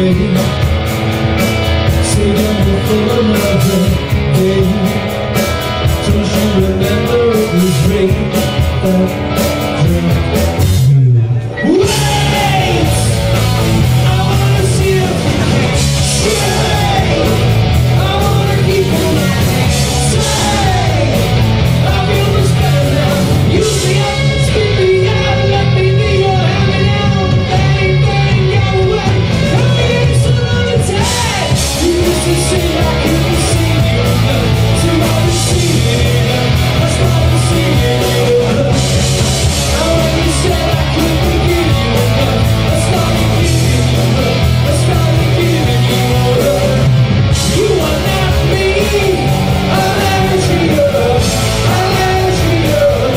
saving me for another day. Don't you remember it was rain that drink? Wait! I wanna see you straight. I wanna keep you tight. I feel much better now. Use me up, spit me out, let me be your hanging out. Anything go away. It's another time. You used to say I couldn't see you, so I was seeing you. I started seeing you. Now when you said I couldn't give you enough, I started giving you up. I started giving you up. You are not me. I'll never treat you up. I'll never treat you up.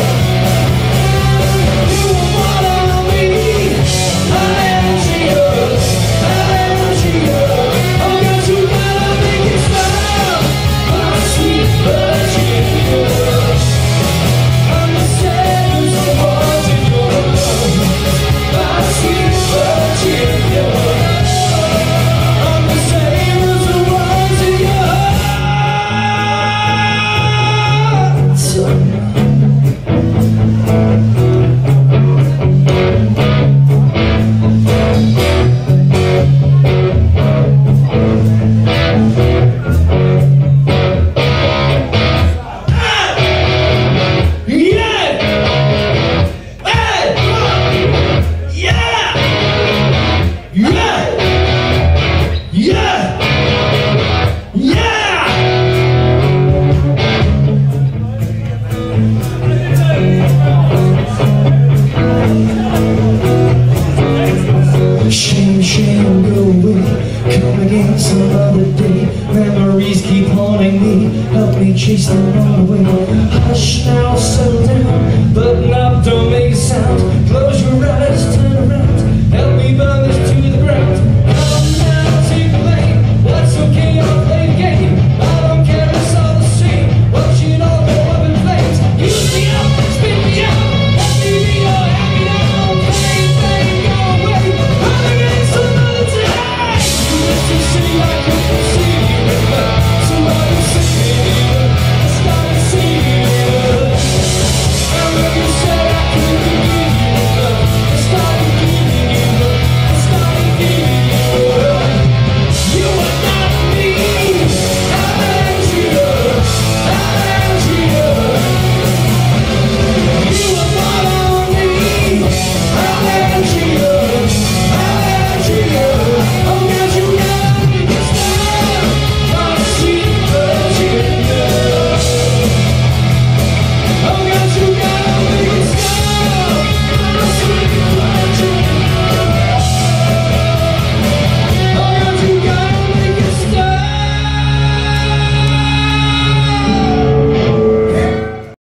You are more than me. I'll never treat you up. I'll never treat you up. Oh, God, you gotta make it stop. My sweet Virginia. I'm the sailors of wars in your love. My sweet Virginia. I'm the sailors of wars in your shame, shame, go away. Come again some other day. Memories keep haunting me. Help me chase them all away.